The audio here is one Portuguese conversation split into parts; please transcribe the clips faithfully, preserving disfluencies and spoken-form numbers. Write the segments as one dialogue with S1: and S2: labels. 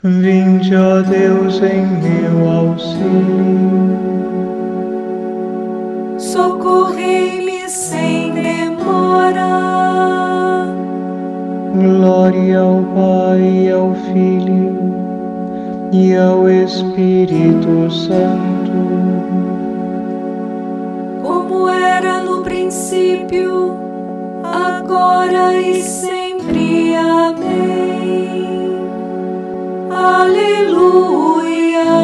S1: Vinde, ó Deus, em meu auxílio.
S2: Socorrei-me sem demora.
S1: Glória ao Pai, ao Filho e ao Espírito Santo,
S2: Como era no princípio, agora e sempre. Amém. Aleluia.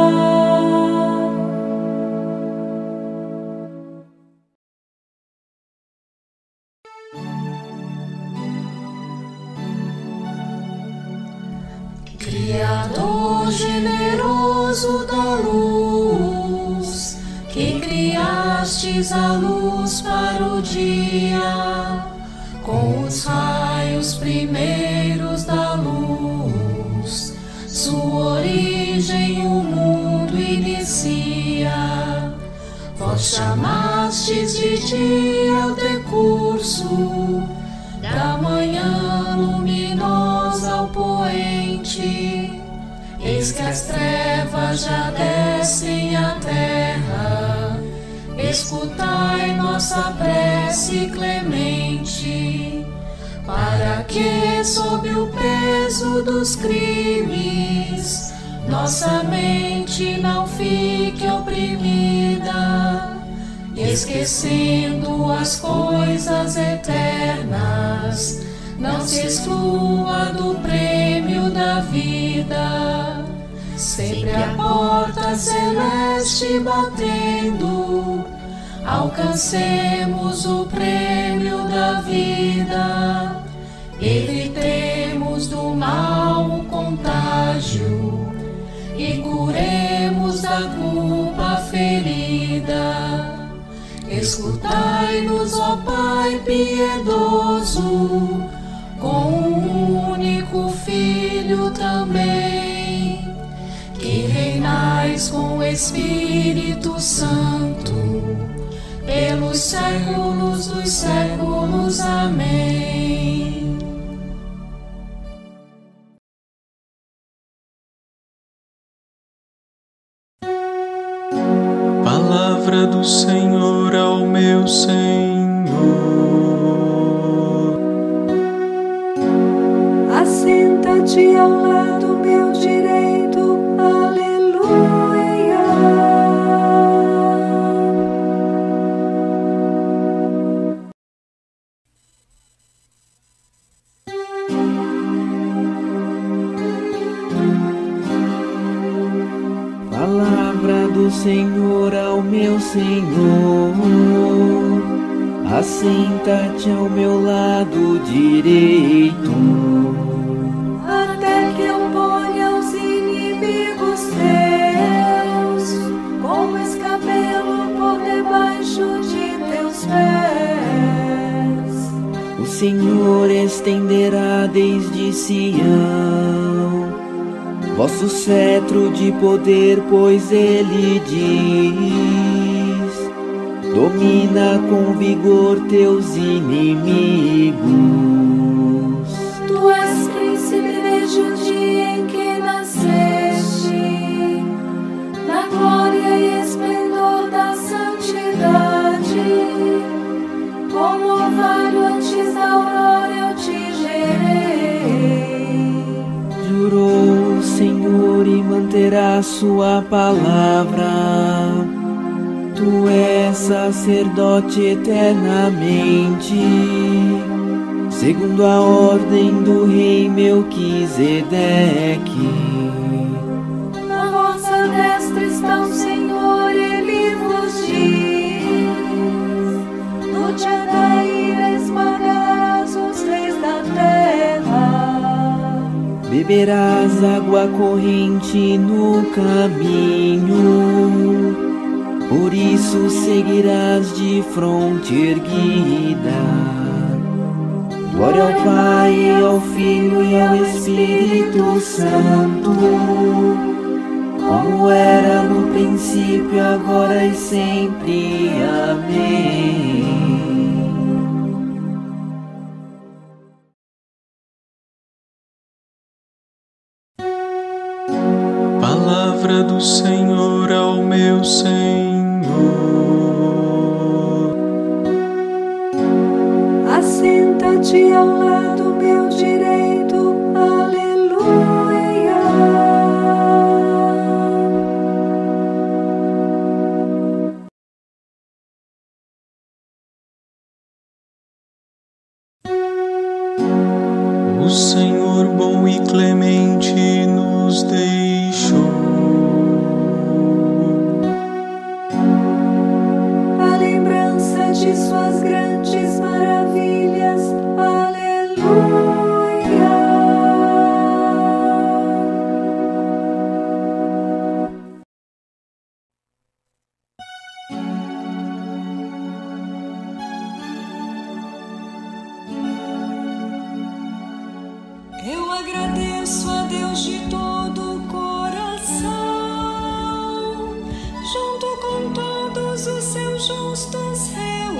S2: Criador generoso da luz, que criastes a luz para o dia, com os raios primeiros da luz, sua origem o mundo inicia. Vós chamastes de dia o decurso da manhã luminosa ao poente. Eis que as trevas já descem à terra, escutai nossa prece clemente, para que sob o peso dos crimes nossa mente não fique oprimida, esquecendo as coisas eternas, não se exclua do prêmio da vida. Sempre a porta celeste batendo, alcancemos o prêmio da vida. Evitemos do mal o contágio e curemos da culpa ferida. Escutai-nos, ó Pai piedoso, com um único Filho também, que reinais com o Espírito Santo, pelos séculos dos séculos. Amém.
S1: Palavra do Senhor ao meu Senhor.
S2: Assenta-te ao lado meu direito. Aleluia.
S3: Palavra do Senhor ao meu Senhor. Assenta-te ao meu lado direito,
S2: Até que eu ponha os inimigos teus como escabelo por debaixo de teus pés.
S3: o Senhor estenderá desde Sião vosso cetro de poder, pois Ele diz: domina com vigor teus inimigos.
S2: Tu és príncipe desde o dia em que nasceste, na glória e esplendor da santidade. Como orvalho antes da aurora eu te gerei.
S3: Jurou o Senhor e manterá sua palavra. Tu és sacerdote eternamente, segundo a ordem do rei Melquisedeque.
S2: Na vossa destra está o Senhor, Ele vos diz: no dia da ira esmagarás os reis da terra.
S3: Beberás água corrente no caminho, por isso seguirás de fronte erguida. Glória ao Pai, ao Filho e ao Espírito Santo, como era no princípio, agora e sempre. Amém.
S1: Palavra do Senhor ao meu Senhor.
S2: Assenta-te ao lado meu direito, aleluia.
S1: O Senhor bom e clemente nos deixou.
S2: A lembrança de suas grandes maravilhas, aleluia. Eu agradeço a Deus de todo o coração, junto com todos os seus justos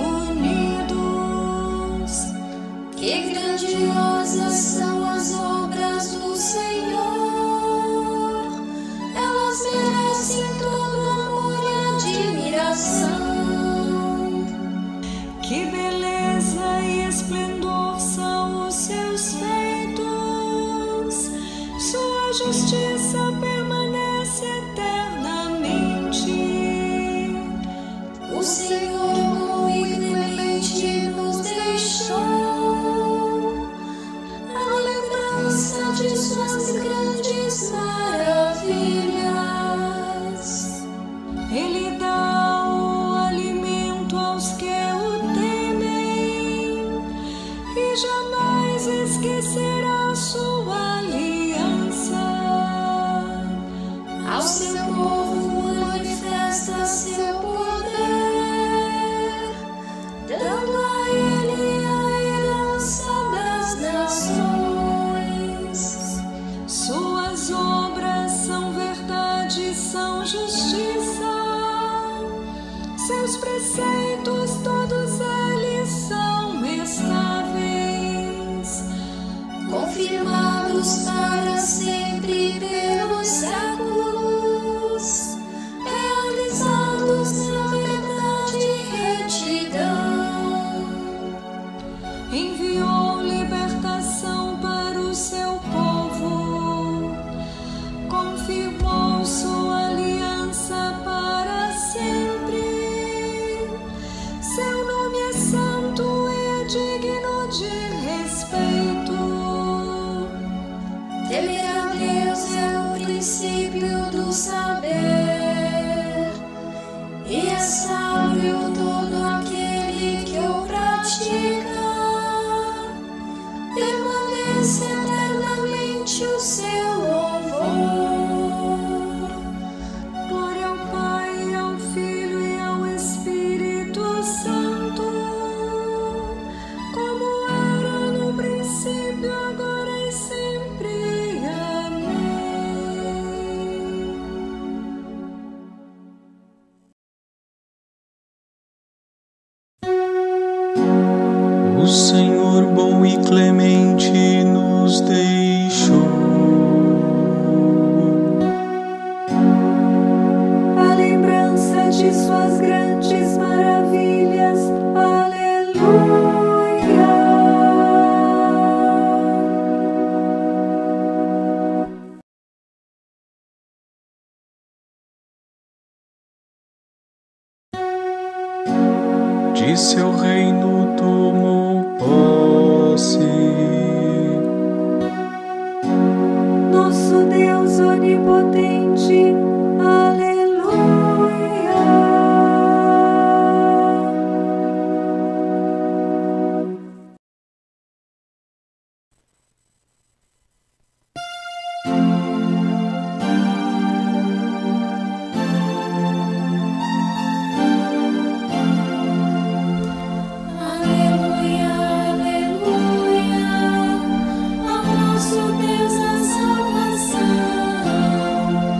S2: reunidos. Que grandiosas são as obras do Senhor, elas merecem todo amor e admiração. Que beleza e esplendor são os seus feitos, sua justiça permanece eternamente. O Senhor bom e clemente nos deixou, a lembrança de suas grandes maravilhas. Ele dá o alimento aos que o temem e jamais esquecerá sua aliança. Ao seu povo manifesta seu poder, dando a ele a herança das nações. Suas obras são verdade, são justiça, seus preceitos todos eles são estáveis, confirmados para sempre pelos séculos, realizados na verdade e retidão. Enviou libertação para o seu povo, confirmou sua aliança para sempre. Seu nome é santo e é digno de respeito. Temer a Deus é o princípio do saber, e é sábio todo aquele que o pratica. Permanece eternamente o seu louvor. Glória ao Pai, ao Filho e ao Espírito Santo, como era no princípio, agora e sempre. Amém.
S1: O Senhor bom e clemente nos deixou.
S2: A lembrança de suas grandes maravilhas, aleluia.
S1: De seu reino tomou posse.
S2: Nosso Deus onipotente, aleluia. Aleluia, aleluia, ao nosso Deus a salvação.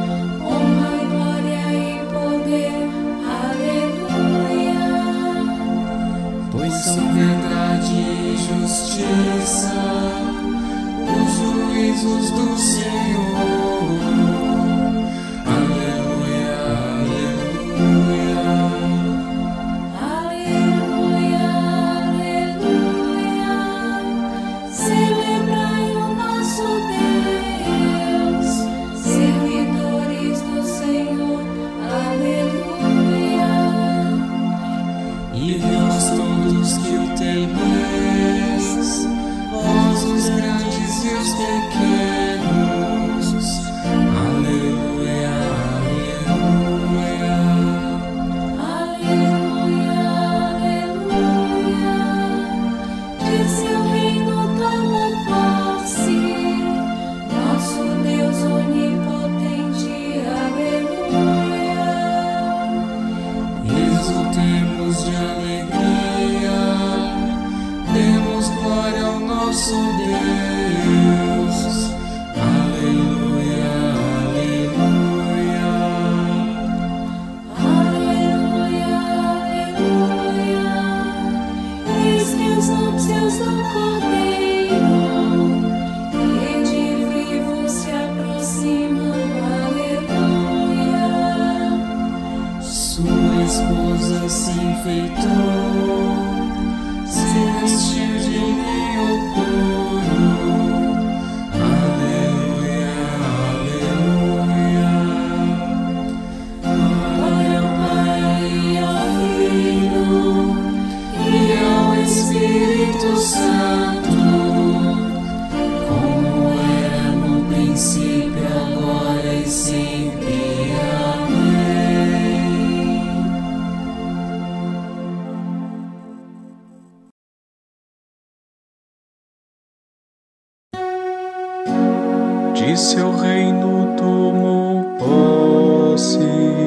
S1: de seu reino tomou posse.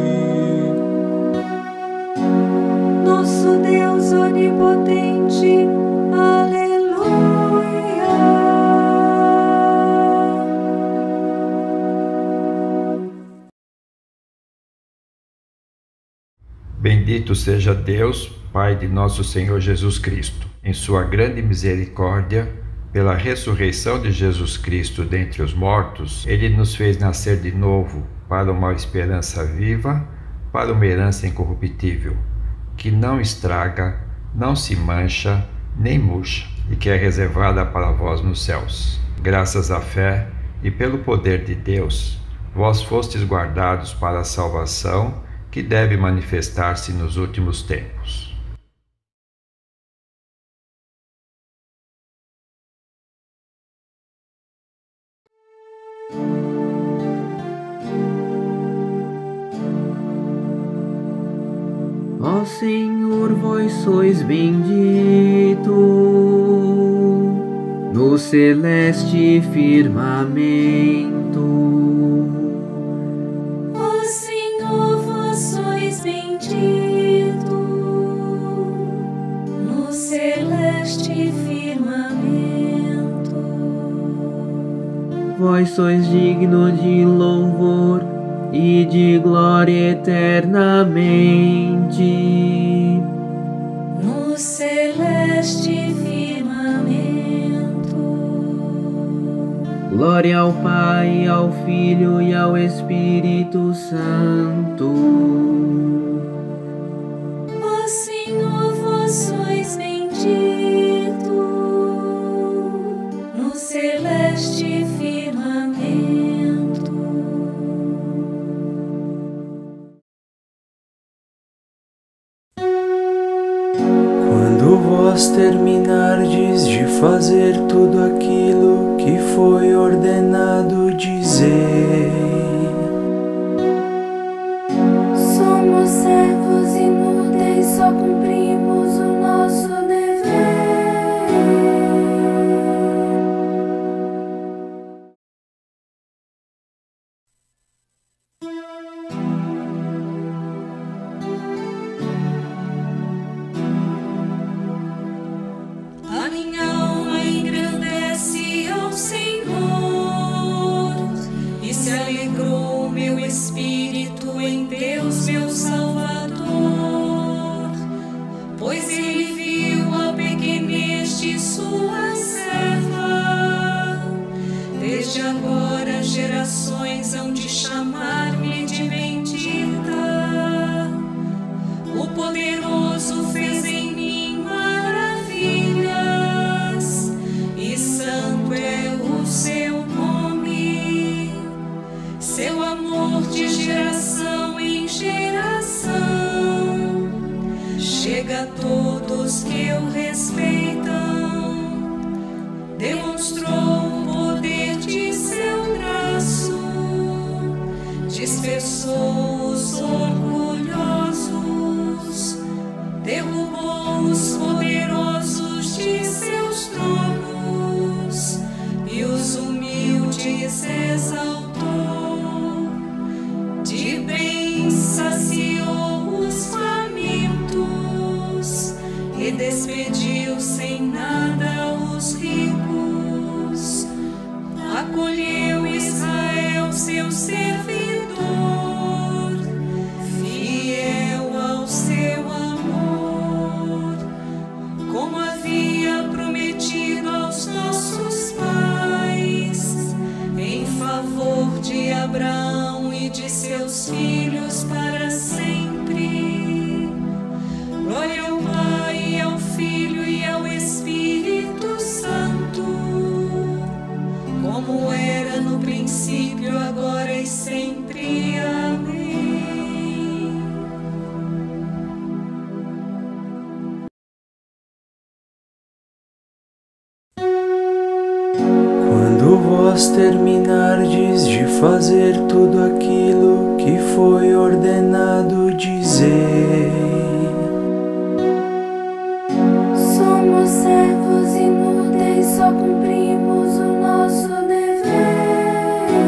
S2: Nosso Deus onipotente, aleluia.
S4: Bendito seja Deus, Pai de nosso Senhor Jesus Cristo. Em sua grande misericórdia, pela ressurreição de Jesus Cristo dentre os mortos, Ele nos fez nascer de novo para uma esperança viva, para uma herança incorruptível, que não estraga, não se mancha, nem murcha, e que é reservada para vós nos céus. Graças à fé e pelo poder de Deus, vós fostes guardados para a salvação que deve manifestar-se nos últimos tempos.
S3: Ó Senhor, vós sois bendito no celeste firmamento.
S2: Ó Senhor, vós sois bendito no celeste firmamento.
S3: Vós sois digno de louvor e de glória eternamente.
S2: No celeste firmamento.
S3: Glória ao Pai, ao Filho e ao Espírito Santo.
S2: Ó Senhor, vós sois bendito no celeste firmamento.
S1: Quando vós terminardes de fazer tudo aquilo que foi ordenado dizer,
S2: Somos servos inúteis, só cumprimos o nosso dever. A minha alma engrandece ao Senhor, e se alegrou meu espírito em Deus, meu Salvador. Pois ele viu a pequenez de sua serva. Desde agora gerações hão de chamar-me de bendita. O poderoso fez em mim maravilhas, e santo é o seu nome. Seu amor de geração em geração chega a todos que o respeitam. Demonstrou o poder de seu braço, dispersou os orgulhosos, derrubou os poderosos de seus tronos e os humildes exaltou. De bens saciou os famintos e despediu sem nada os ricos. Acolheu Israel, seu servidor, fiel ao seu amor, como havia prometido aos nossos pais, em favor de Abraão e de seus filhos para sempre. Glória ao Pai, ao Filho e ao Espírito Santo, como era no princípio, agora e sempre. Amém.
S1: quando vós terminardes de fazer tudo aquilo que foi ordenado dizer,
S2: Somos servos inúteis, só cumprimos o nosso dever.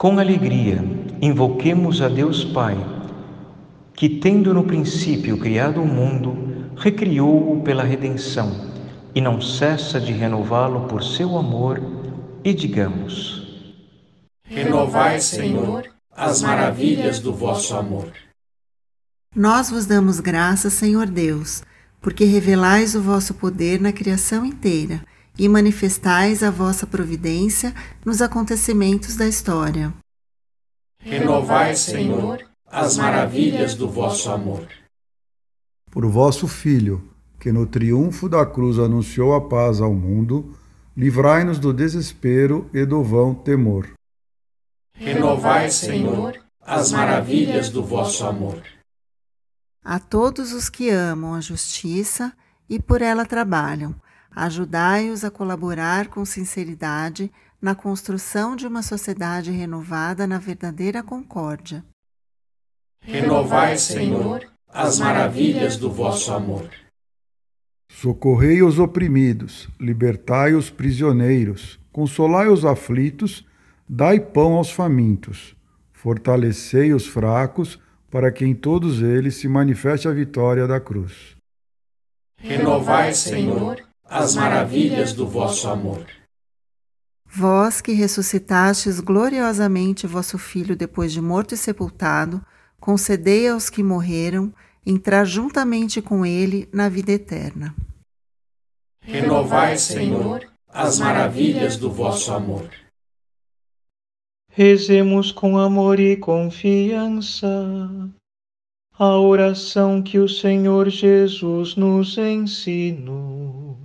S1: Com alegria, invoquemos a Deus Pai, que, tendo no princípio criado o mundo, recriou-o pela redenção e não cessa de renová-lo por seu amor, e digamos:
S5: Renovai, Senhor, as maravilhas do vosso amor.
S6: Nós vos damos graças, Senhor Deus, porque revelais o vosso poder na criação inteira e manifestais a vossa providência nos acontecimentos da história.
S5: Renovai, Senhor, as maravilhas do vosso amor.
S7: Por vosso Filho, que no triunfo da cruz anunciou a paz ao mundo, livrai-nos do desespero e do vão temor.
S5: Renovai, Senhor, as maravilhas do vosso amor.
S6: A todos os que amam a justiça e por ela trabalham, ajudai-os a colaborar com sinceridade na construção de uma sociedade renovada na verdadeira concórdia.
S5: Renovai, Senhor, as maravilhas do vosso amor.
S7: Socorrei os oprimidos, libertai os prisioneiros, consolai os aflitos, dai pão aos famintos, fortalecei os fracos, para que em todos eles se manifeste a vitória da cruz.
S5: Renovai, Senhor, as maravilhas do vosso amor.
S6: Vós que ressuscitastes gloriosamente vosso Filho depois de morto e sepultado, concedei aos que morreram entrar juntamente com ele na vida eterna.
S5: Renovai, Senhor, as maravilhas do vosso amor.
S1: Rezemos com amor e confiança a oração que o Senhor Jesus nos ensinou.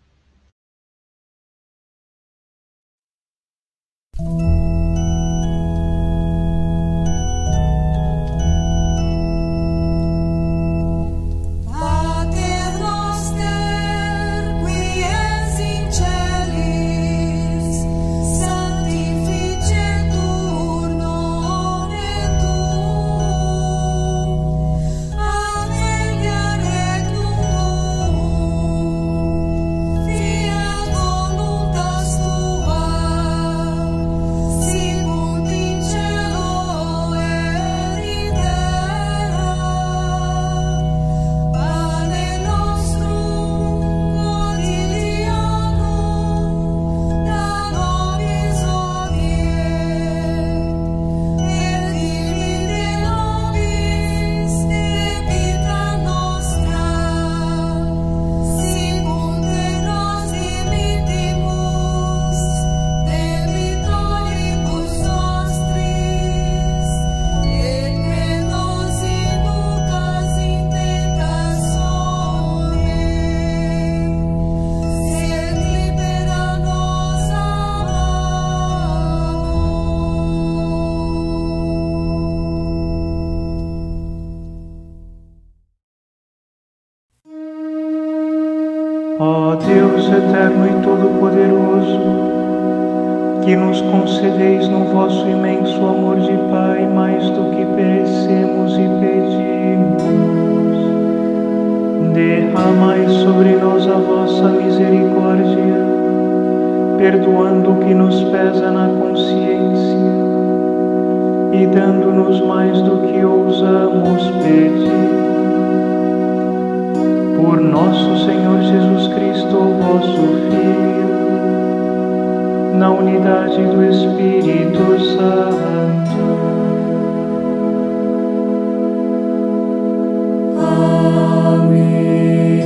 S8: Ó Deus eterno e todo-poderoso, que nos concedeis no vosso imenso amor de Pai mais do que perecemos e pedimos, derramai sobre nós a vossa misericórdia, perdoando o que nos pesa na consciência e dando-nos mais do que ousamos pedir. Por nosso Senhor Jesus Cristo, vosso Filho, na unidade do Espírito Santo. Amém.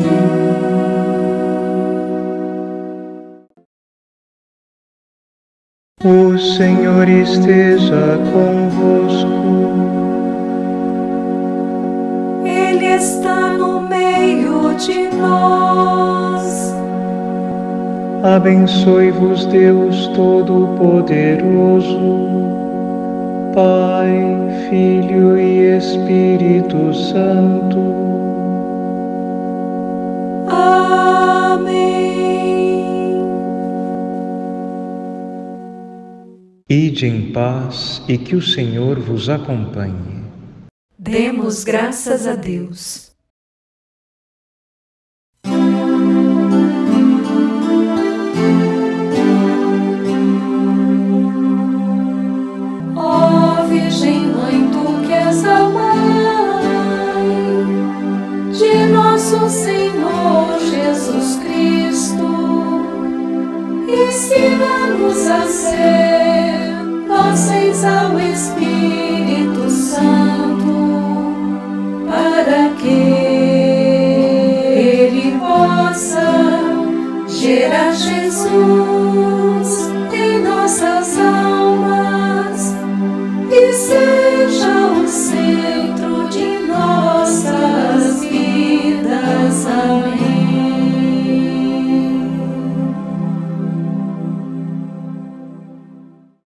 S8: O Senhor esteja convosco.
S2: Ele está no meio de nós.
S8: Abençoe-vos Deus Todo-Poderoso, Pai, Filho e Espírito Santo.
S2: Amém.
S1: Ide em paz e que o Senhor vos acompanhe.
S2: Demos graças a Deus. Ó nosso Senhor Jesus Cristo, ensina-nos a ser dóceis ao Espírito Santo, para que Ele possa gerar Jesus em nossas almas e ser